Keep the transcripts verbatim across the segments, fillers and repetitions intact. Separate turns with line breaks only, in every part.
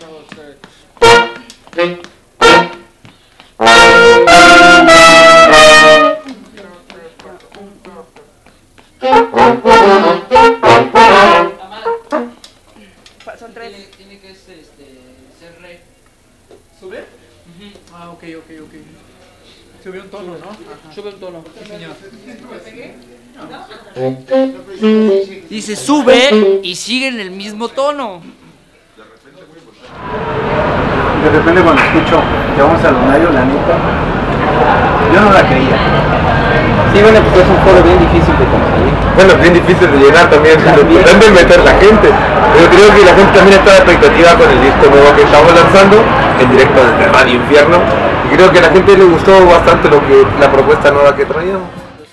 Son tres.
Tiene, tiene que este, ser re.
¿Sube?
Uh-huh.
Ah, ok, ok, ok. Sube un tono, ¿no? Ajá.
Sube un tono.
Sí, señor.
Dice sube y sigue en el mismo tono.
De repente cuando escucho que vamos al lunario, la neta, yo no la creía. Sí, bueno, pues es un foro bien difícil de conseguir.
Bueno, bien difícil de llegar también, es importante meter la gente. Pero creo que la gente también está a la expectativa con el disco nuevo que estamos lanzando, en directo desde Radio Infierno. Y creo que a la gente le gustó bastante lo que la propuesta nueva que traíamos.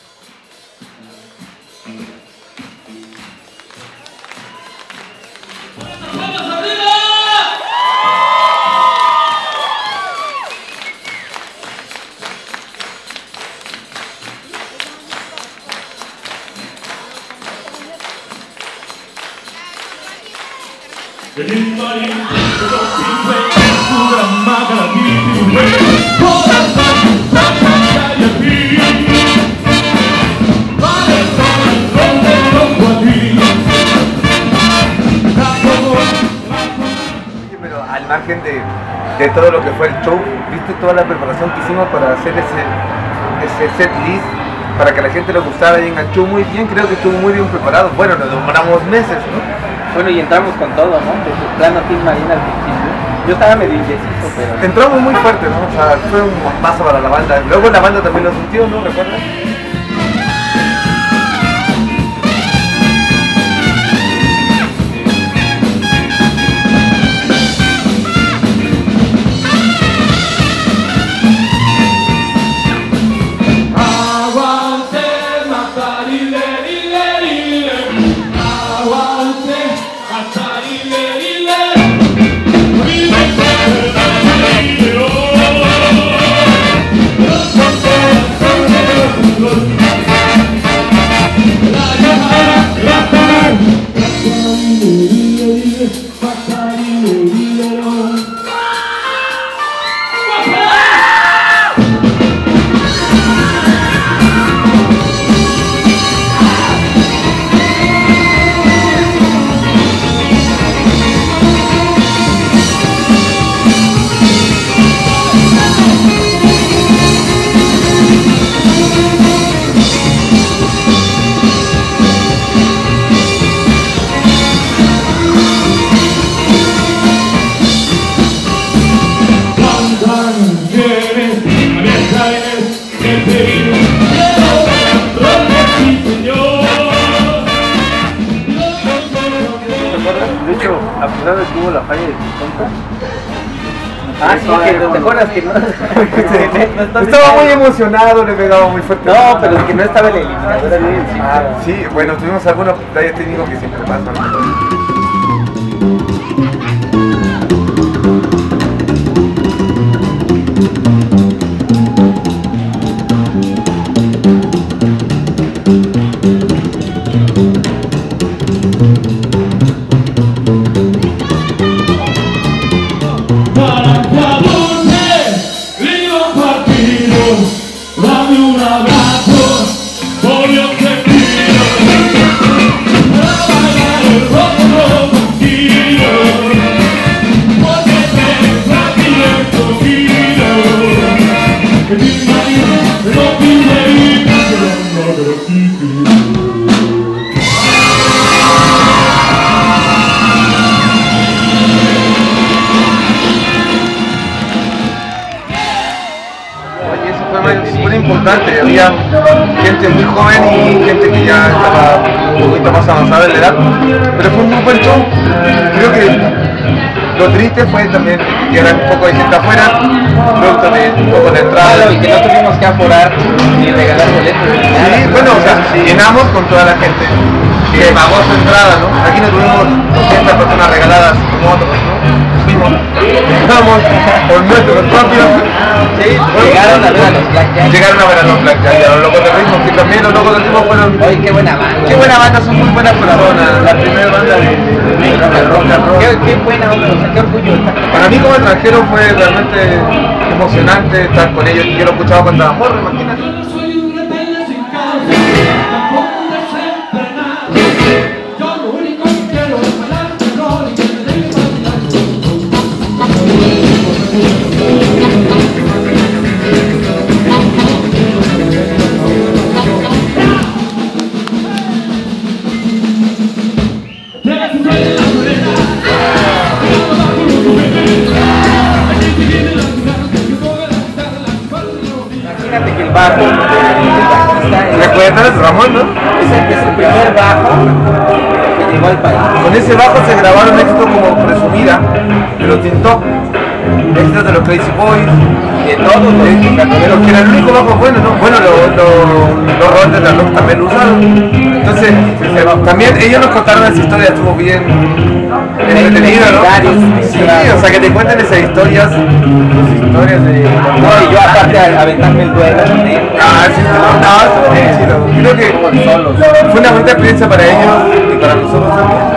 Pero al margen de, de todo lo que fue el show, viste toda la preparación que hicimos para hacer ese, ese set list, para que a la gente le gustara y enganchó muy bien, creo que estuvo muy bien preparado. Bueno, nos demoramos meses, ¿no?
Bueno, y entramos con todo, ¿no? Desde el plano Team Marina al principio. Yo estaba medio indeciso, pero...
Entramos muy fuerte, ¿no? O sea, fue un bombazo para la banda. Luego la banda también lo sintió, ¿no? ¿Recuerdas?
De hecho, a pesar de que hubo la falla de Tonta. Ah, sí, que te acuerdas que no. no
Estaba muy emocionado, le pegaba muy fuerte.
No, pero es que no estaba el eliminador ahí encima.
Ah, sí, bueno, tuvimos algunos detalles técnicos que siempre pasan. Importante, había gente muy joven y gente que ya estaba un poquito más avanzada en la edad, pero fue un muy buen show. Creo que lo triste fue también que era un poco de gente afuera, producto de un poco de entrada.
Claro, y que no tuvimos que aforar ni regalar boletos.
Sí, bueno, o sea, llenamos con toda la gente que pagó su entrada, ¿no? Aquí no tuvimos doscientas personas regaladas como otros, ¿no? Fuimos, llegamos con nuestros propios.
Sí, llegaron a ver a los Blackjack.
Llegaron a ver a los Blackjack y a los Locos del Ritmo, que también los Locos del Ritmo fueron...
Oye, qué buena banda.
Qué buena banda, son muy buenas personas. La primera banda de, de, de rock and roll.
Qué, qué buena onda, o sea, qué orgullo estar tocando.
Para mí como extranjero fue realmente emocionante estar con ellos. Yo lo escuchaba cuando era morro, imagínate.
Imagínate que el bajo, el bajista, el-
¿Recuerdas Ramón, no?
es el, es el primer bajo que llegó al país.
Con ese bajo se grabaron éxitos como Presumida, de los Tintó, éxitos de los Crazy Boys,
Y de todos los
pero que era el único bajo bueno, ¿no? Bueno, los lo, los Roll de la Rock también lo usaron. Entonces, eh, también ellos nos contaron esa historia, estuvo bien entretenido, ¿no? Sí, o sea, que te cuenten esas historias, sus historias de...
No, y yo aparte de aventarme el duelo también.
Ah, sí, no, no, estuvo bien chido. Creo que fue una bonita experiencia para ellos y para nosotros también.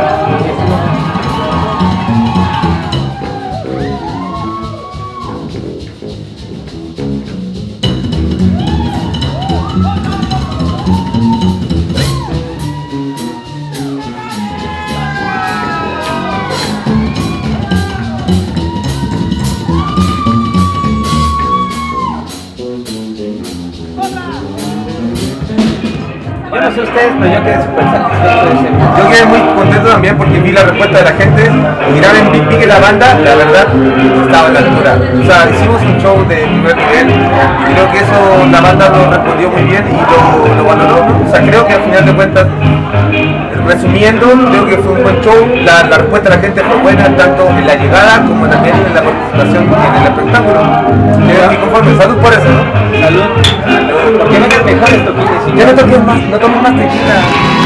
Yo no sé ustedes, pero yo quedé súper satisfecho de ese video.
Yo quedé muy contento también porque vi la respuesta de la gente. Mirar en Big Big la banda, la verdad, estaba a la altura. O sea, hicimos un show de primer nivel y creo que eso la banda lo respondió muy bien y lo, lo valoró, ¿no? O sea, creo que al final de cuentas, resumiendo, creo que fue un buen show. La, la respuesta de la gente fue buena, tanto en la llegada como también en la participación en el espectáculo. Quedé muy conforme. Salud por eso, ¿no?
Salud. Porque no te mejores toquines.
Ya no toques más, no tomes más tequila.